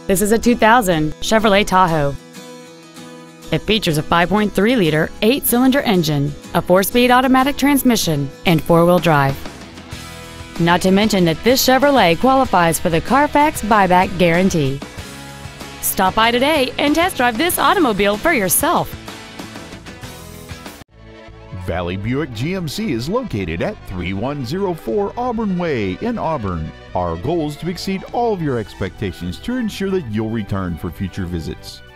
This is a 2000 Chevrolet Tahoe. It features a 5.3-liter, 8-cylinder engine, a 4-speed automatic transmission, and 4-wheel drive. Not to mention that this Chevrolet qualifies for the Carfax buyback guarantee. Stop by today and test drive this automobile for yourself. Valley Buick GMC is located at 3104 Auburn Way in Auburn. Our goal is to exceed all of your expectations to ensure that you'll return for future visits.